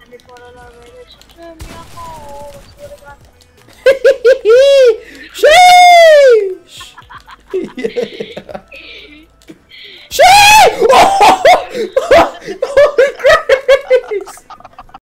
me put a love it, turn me up, oh, swear to God. Sheesh!